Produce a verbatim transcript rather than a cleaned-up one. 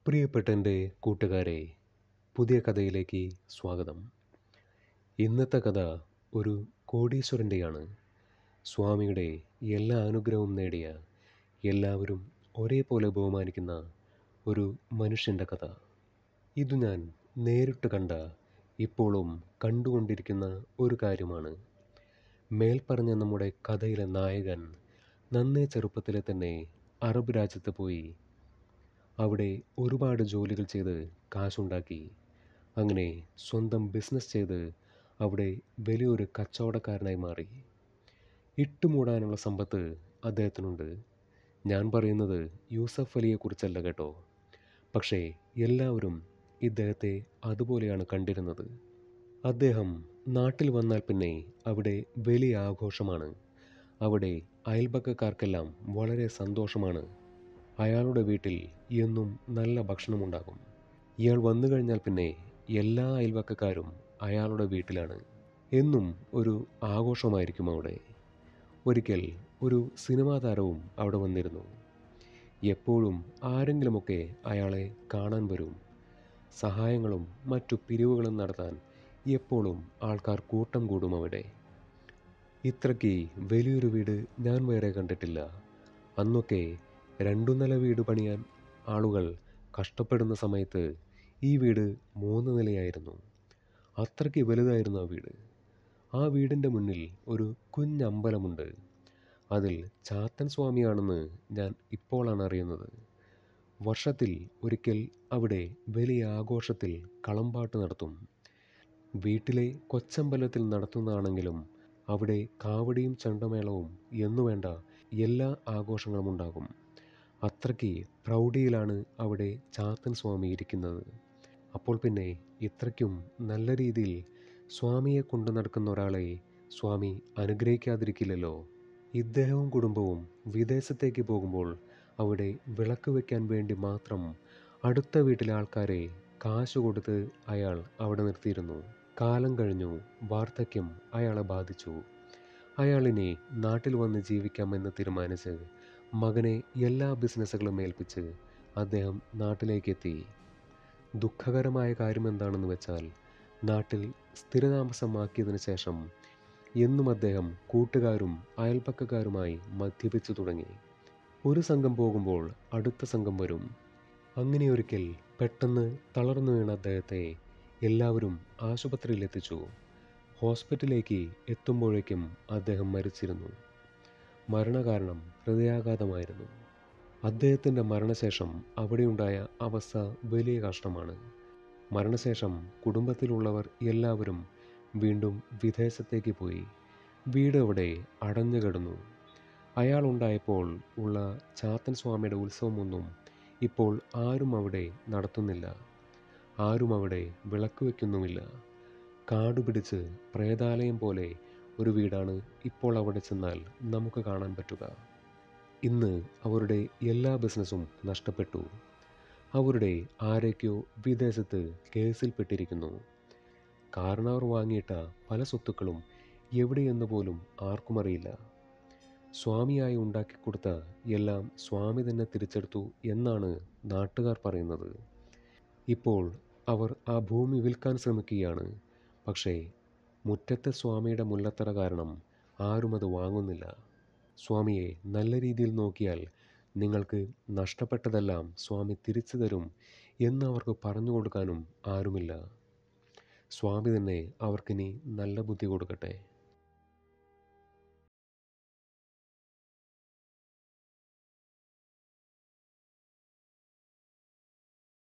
പ്രിയപ്പെട്ട എൻ്റെ കൂട്ടുകാരെ, പുതിയ കഥയിലേക്ക് സ്വാഗതം. ഇന്നത്തെ കഥ ഒരു കോടീശ്വരൻ്റെയാണ്. സ്വാമിയുടെ എല്ലാ അനുഗ്രഹവും നേടിയ, എല്ലാവരും ഒരേപോലെ ബഹുമാനിക്കുന്ന ഒരു മനുഷ്യൻ്റെ കഥ. ഇത് ഞാൻ നേരിട്ട് കണ്ട, ഇപ്പോഴും കണ്ടുകൊണ്ടിരിക്കുന്ന ഒരു കാര്യമാണ്. മേൽപ്പറഞ്ഞ നമ്മുടെ കഥയിലെ നായകൻ നന്നേ ചെറുപ്പത്തിലെ തന്നെ അറബ് രാജ്യത്ത് പോയി അവിടെ ഒരുപാട് ജോലികൾ ചെയ്ത് കാശുണ്ടാക്കി. അങ്ങനെ സ്വന്തം ബിസിനസ് ചെയ്ത് അവിടെ വലിയൊരു കച്ചവടക്കാരനായി മാറി. ഇട്ടുമൂടാനുള്ള സമ്പത്ത് അദ്ദേഹത്തിനുണ്ട്. ഞാൻ പറയുന്നത് യൂസഫ് അലിയെക്കുറിച്ചല്ല കേട്ടോ. പക്ഷേ എല്ലാവരും ഇദ്ദേഹത്തെ അതുപോലെയാണ് കണ്ടിരുന്നത്. അദ്ദേഹം നാട്ടിൽ വന്നാൽ പിന്നെ അവിടെ വലിയ ആഘോഷമാണ്. അവിടെ അയൽപക്കക്കാർക്കെല്ലാം വളരെ സന്തോഷമാണ്. അയാളുടെ വീട്ടിൽ എന്നും നല്ല ഭക്ഷണമുണ്ടാകും. ഇയാൾ വന്നു കഴിഞ്ഞാൽ പിന്നെ എല്ലാ അയൽവക്കക്കാരും അയാളുടെ വീട്ടിലാണ്. എന്നും ഒരു ആഘോഷമായിരിക്കും അവിടെ. ഒരിക്കൽ ഒരു സിനിമാ താരവും അവിടെ വന്നിരുന്നു. എപ്പോഴും ആരെങ്കിലുമൊക്കെ അയാളെ കാണാൻ വരും. സഹായങ്ങളും മറ്റു പിരിവുകളും നടത്താൻ എപ്പോഴും ആൾക്കാർ കൂട്ടം കൂടും അവിടെ. ഇത്രയ്ക്ക് വലിയൊരു വീട് ഞാൻ വേറെ കണ്ടിട്ടില്ല. അന്നൊക്കെ രണ്ടു നില വീട് പണിയാൻ ആളുകൾ കഷ്ടപ്പെടുന്ന സമയത്ത് ഈ വീട് മൂന്ന് നിലയായിരുന്നു. അത്രയ്ക്ക് വലുതായിരുന്നു ആ വീട്. ആ വീടിൻ്റെ മുന്നിൽ ഒരു കുഞ്ഞമ്പലമുണ്ട്. അതിൽ ചാത്തൻ സ്വാമിയാണെന്ന് ഞാൻ ഇപ്പോഴാണ് അറിയുന്നത്. വർഷത്തിൽ ഒരിക്കൽ അവിടെ വലിയ ആഘോഷത്തിൽ കളംപാട്ട് നടത്തും. വീട്ടിലെ കൊച്ചമ്പലത്തിൽ നടത്തുന്നതാണെങ്കിലും അവിടെ കാവടിയും ചെണ്ടമേളവും എന്നുവേണ്ട എല്ലാ ആഘോഷങ്ങളും ഉണ്ടാകും. അത്രയ്ക്ക് പ്രൗഢിയിലാണ് അവിടെ ചാത്തൻ സ്വാമി ഇരിക്കുന്നത്. അപ്പോൾ പിന്നെ ഇത്രയ്ക്കും നല്ല രീതിയിൽ സ്വാമിയെ കൊണ്ടു നടക്കുന്ന ഒരാളെ സ്വാമി അനുഗ്രഹിക്കാതിരിക്കില്ലല്ലോ. ഇദ്ദേഹവും കുടുംബവും വിദേശത്തേക്ക് പോകുമ്പോൾ അവിടെ വിളക്ക് വയ്ക്കാൻ വേണ്ടി മാത്രം അടുത്ത വീട്ടിലെ ആൾക്കാരെ കാശ് കൊടുത്ത് അയാൾ അവിടെ നിർത്തിയിരുന്നു. കാലം കഴിഞ്ഞു. വാർദ്ധക്യം അയാളെ ബാധിച്ചു. അയാളിനി നാട്ടിൽ വന്ന് ജീവിക്കാമെന്ന് തീരുമാനിച്ച് മകനെ എല്ലാ ബിസിനസ്സുകളും ഏൽപ്പിച്ച് അദ്ദേഹം നാട്ടിലേക്കെത്തി. ദുഃഖകരമായ കാര്യം എന്താണെന്ന് വെച്ചാൽ, നാട്ടിൽ സ്ഥിരതാമസമാക്കിയതിനു ശേഷം എന്നും അദ്ദേഹം കൂട്ടുകാരും അയൽപക്കക്കാരുമായി മദ്യപിച്ചു തുടങ്ങി. ഒരു സംഘം പോകുമ്പോൾ അടുത്ത സംഘം വരും. അങ്ങനെയൊരിക്കൽ പെട്ടെന്ന് തളർന്നു വീണ അദ്ദേഹത്തെ എല്ലാവരും ആശുപത്രിയിലെത്തിച്ചു. ഹോസ്പിറ്റലിലേക്ക് എത്തുമ്പോഴേക്കും അദ്ദേഹം മരിച്ചിരുന്നു. മരണകാരണം ഹൃദയാഘാതമായിരുന്നു. അദ്ദേഹത്തിൻ്റെ മരണശേഷം അവിടെയുണ്ടായ അവസ്ഥ വലിയ കഷ്ടമാണ്. മരണശേഷം കുടുംബത്തിലുള്ളവർ എല്ലാവരും വീണ്ടും വിദേശത്തേക്ക് പോയി. വീട് അവിടെ അടഞ്ഞു കിടന്നു. അയാളുണ്ടായപ്പോൾ ഉള്ള ചാത്തൻ സ്വാമിയുടെ ഉത്സവമൊന്നും ഇപ്പോൾ ആരും അവിടെ നടത്തുന്നില്ല. ആരും അവിടെ വിളക്ക് വയ്ക്കുന്നുമില്ല. കാടുപിടിച്ച് പ്രേതാലയം പോലെ ഒരു വീടാണ് ഇപ്പോൾ അവിടെ ചെന്നാൽ നമുക്ക് കാണാൻ പറ്റുക. ഇന്ന് അവരുടെ എല്ലാ ബിസിനസ്സും നഷ്ടപ്പെട്ടു. അവരുടെ ആരൊക്കെയോ വിദേശത്ത് കേസിൽപ്പെട്ടിരിക്കുന്നു. കാരണം അവർ വാങ്ങിയിട്ട പല സ്വത്തുക്കളും എവിടെയെന്ന് പോലും ആർക്കും അറിയില്ല. സ്വാമിയായി ഉണ്ടാക്കിക്കൊടുത്ത എല്ലാം സ്വാമി തന്നെ തിരിച്ചെടുത്തു എന്നാണ് നാട്ടുകാർ പറയുന്നത്. ഇപ്പോൾ അവർ ആ ഭൂമി വിൽക്കാൻ ശ്രമിക്കുകയാണ്. പക്ഷേ മുറ്റത്തെ സ്വാമിയുടെ മുല്ലത്തറ കാരണം ആരും അത് വാങ്ങുന്നില്ല. സ്വാമിയെ നല്ല രീതിയിൽ നോക്കിയാൽ നിങ്ങൾക്ക് നഷ്ടപ്പെട്ടതെല്ലാം സ്വാമി തിരിച്ചു തരും എന്ന് അവർക്ക് പറഞ്ഞു കൊടുക്കാനും ആരുമില്ല. സ്വാമി തന്നെ അവർക്കിനി നല്ല ബുദ്ധി കൊടുക്കട്ടെ.